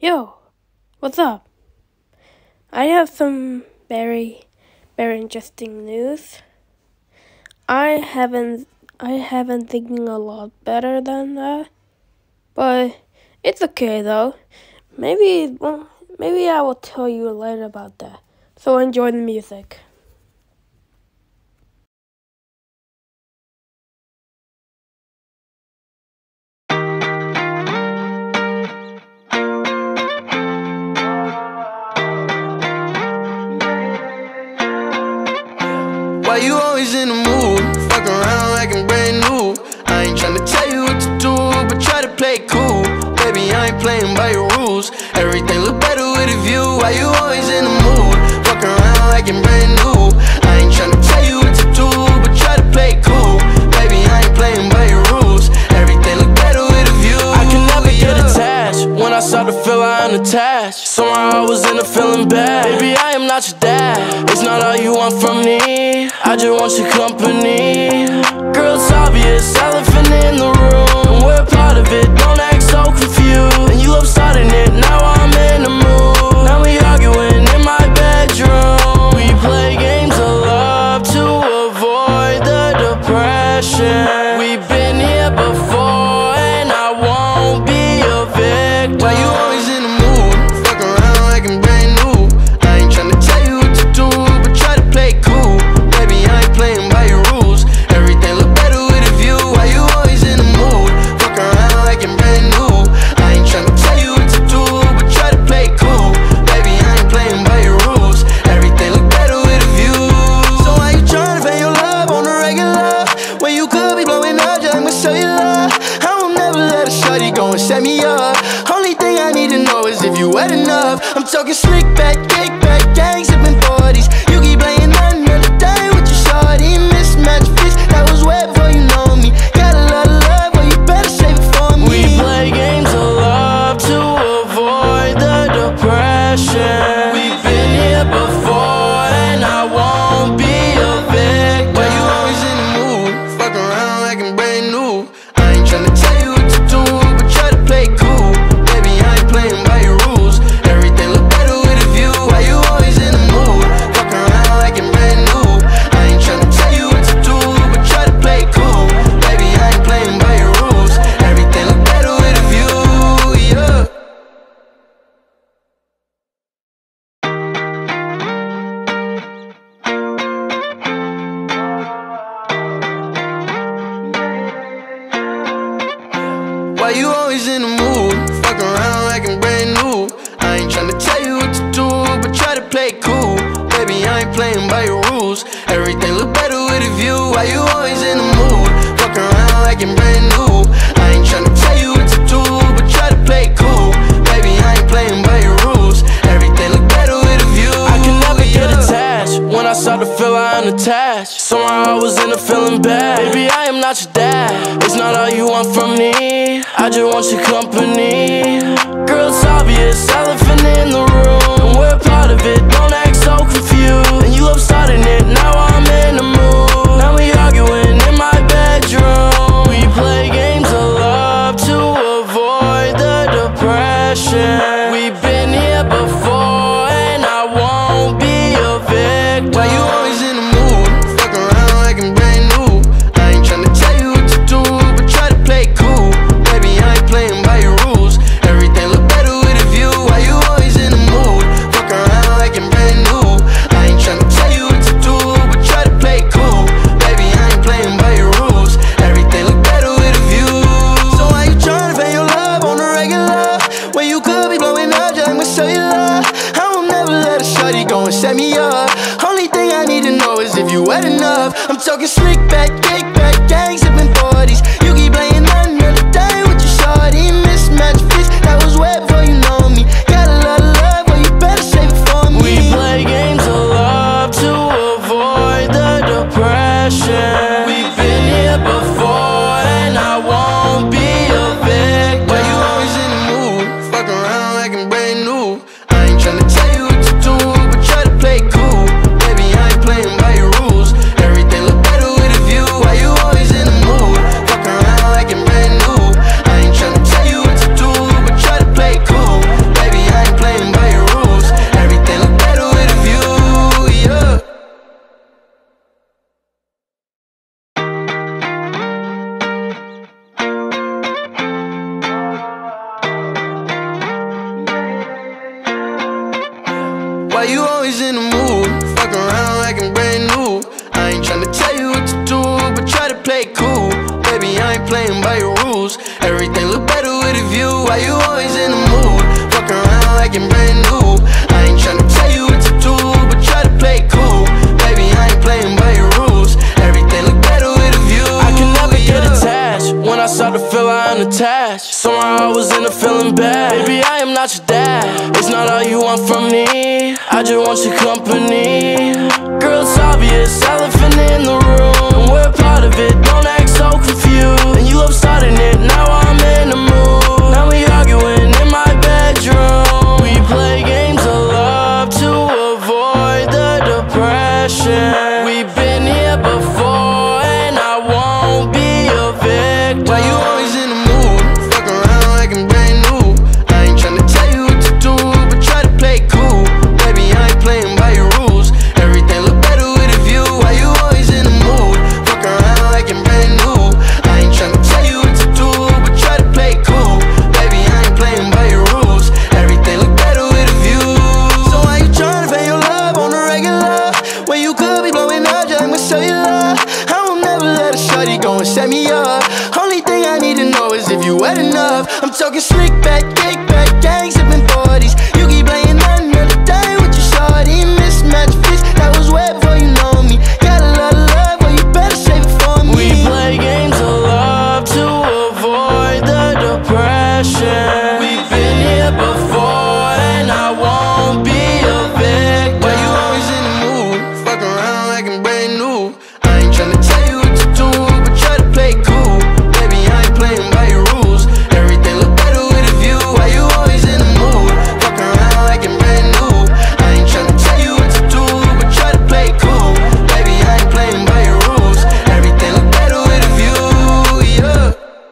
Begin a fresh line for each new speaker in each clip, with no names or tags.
Yo, what's up? I have some very interesting news. I haven't thinking a lot better than that, but it's okay though. Maybe I will tell you later about that. So enjoy the music.
Why you always in the mood? Fuck around like I'm brand new. I ain't tryna tell you what to do, but try to play it cool. Baby, I ain't playing by your rules. Everything look better with a view. Why you always in the mood? Fuck around like I'm brand new. I ain't tryna tell you what to do, but try to play it cool. Baby, I ain't playing by your rules. Everything look better with a view.
I can never get attached. When I start to feel I unattached, somehow I was in a feeling bad. Baby, I am not your dad. It's not all you want from me. I just want your company. Girl, it's obvious, elephant in the room. We're part of it, don't act so confused. And you love starting it, now I'm in the mood. Now we arguing in my bedroom. We play games of love to avoid the depression. We've been here before and I won't be a victim.
Why you always in the mood? Fuck around like I'm brand new. I ain't tryna tell you what to do, but try to play it cool. Baby, I ain't playing by your rules. Everything look better with a view. Why you always in the mood? Fuck around like I'm brand new. I ain't tryna tell you what to do, but try to play it cool. Baby, I ain't playing by your rules. Everything look better with a view. So why you tryna pay your love on the regular when you could be blowing up just like my cellular? I will never let a shorty go and set me up. Only thing I need to know is if you wet enough. I'm talking slick back, kick back, gang sipping 40s. You keep playing another day with your shorty. Mismatch fish, that was way before you know me. Got a lot of love, but you better save it for me.
We play games of love to avoid the depression. We've been here before and I won't be a victim.
Why you always in the mood? Fuck around like I'm brand new. I ain't tryna tell you what to do, but try to play it cool. Baby, I ain't playing by your rules. Everything look better with a view. Why you always in the mood? Fuck around like I'm brand new. I ain't tryna tell you what to do, but try to play it cool. Baby, I ain't playing by your rules. Everything look better with a view, yeah. Why you always in the mood? Fuck around like I'm brand new. I ain't tryna tell you what to do, but try to play it cool. Baby, I ain't playing by your rules. Everything look better with a view. Why you always in the mood? Fuck around like I'm brand new. I ain't tryna tell you what to do, but try to play it cool. Baby, I ain't playing by your rules. Everything look better with a view.
I can never get attached. When I start to feel I unattached, somehow I was in a feeling bad. Baby, I am not your dad. It's not all you want from me. I just want your company. Girl, it's obvious, elephant in the room. We're part of it, don't act so confused. And you love starting it, now I'm in the mood. Now we arguing in my bedroom. We play games of love to avoid the depression. We've been here before and I won't be a victim.
Why you always in the mood? Fuck around like I'm brand new. I ain't tryna tell you what to do, but try to play it cool. Baby, I ain't playing by your rules. Everything look better with a view. Why you always in the mood? Fuck around like I'm brand new. I ain't tryna tell you what to do, but try to play it cool. Baby, I ain't playing by your rules. Everything look better with a view. So why you tryna pay your love on the regular when you could be blowing up just like my cellular? I will never let a shorty go and set me up. Only thing I need to know is if you wet enough. I'm talking slick back, kick back, gang sipping 40s. You keep playing another day with your shorty. Mismatch fish, that was way before you know me. Got a lot of love, but you better save it for me.
We play games of love to avoid the depression. We've been here before and I won't be a victim.
Why you always in the mood? Fuck around like I'm brand new. I ain't tryna tell you what to do, but try to play it cool. Baby, I ain't playing by your rules. Everything look better with a view. Why you always in the mood? Fuck around like I'm brand new. I ain't tryna tell you what to do, but try to play it cool. Baby, I ain't playing by your rules. Everything look better with a view. Why you always in the mood? Fuck around like I'm brand new. I ain't tryna tell you what to do, but try to play it cool. Baby, I ain't playing by your rules. Everything look better with a view.
I can never get attached. When I start to feel I unattached, somehow I was in a feeling bad. Baby, I am not your dad. It's not all you want from me. I just want your company. Girl, it's obvious, elephant in the room, and we're part of it. Don't act so confused. And you love starting it. Now I'm in the mood. Now we arguing in my bedroom. We play games of love to avoid the depression. We've been here before, and I won't be a victim.
Why you always in the mood? Fuck around like I'm brand new. I ain't tryna tell you what to do, but try to play it cool. Baby, I ain't playing by your rules. Everything look better with a view. Why you always in the mood? Fuck around like I'm brand new. I ain't tryna tell you what to do, but try to play it cool. Baby, I ain't playing by your rules. Everything look better with a view. So why you tryna pay your love on the regular, when you could be blowing up just like my cellular? I will never let a shawty go and set me up. Only thing I need to know is if you wet enough. I'm talking slick back, kick back, gang sipping 40s. You keep playing another day with your shawty. Mismatch fish that was wet before you know me. Got a lot of love, but you better save it for me.
We play games of love to avoid the depression. We've been here before, and I won't be a victim.
Why you always in the mood? Fuck around like I'm brand new. I ain't tryna tell you what to do, but try to play it cool. Baby, I ain't playing by your rules. Everything look better with a view. Why you always in the mood? Fuck around like I'm brand new. I ain't tryna tell you what to do, but try to play it cool. Baby, I ain't playing by your rules. Everything look better with a view, yeah.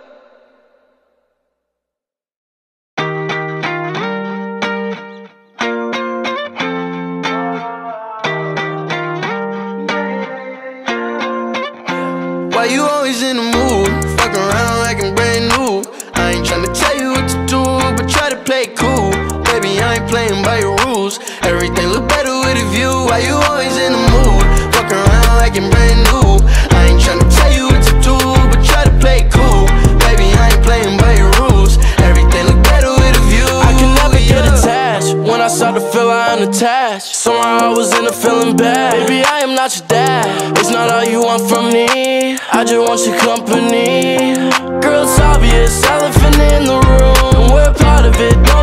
Why you always in the mood? Fuck around like I'm brand new. I ain't tryna tell you what to do, but try to play it cool. Baby, I ain't playing by your rules. Everything look better with a view. Why you always in the mood? Fuck around like I'm brand new. I ain't tryna tell you what to do, but try to play it cool. Baby, I ain't playing by your rules. Everything look better with a view.
I can never get attached. When I start to feel I unattached, somehow I was in a feeling bad. Baby, I am not your dad. It's not all you want from me. I just want your company. Girl, it's obvious, elephant in the room, and we're part of it. Don't